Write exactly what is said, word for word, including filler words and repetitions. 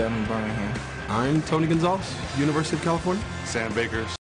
Alabama, Birmingham. I'm Tony Gonzalez, University of California. Sam Baker,